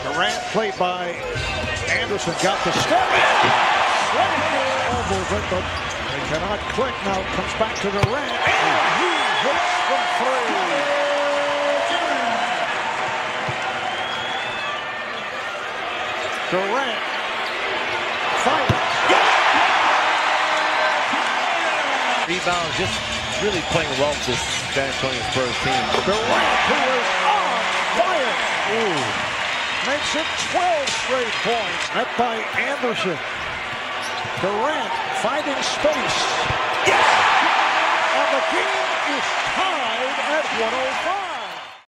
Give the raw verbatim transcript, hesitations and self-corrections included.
Durant, played by Anderson, got the step. Over it, but they cannot click. Now it comes back to Durant. And he hits from three. Durant fires. Rebound, just really playing well with this San Antonio Spurs team. Durant, who is on fire. Ooh. Makes it twelve straight points. Net by Anderson. Durant finding space. Yes! And the game is tied at one oh five.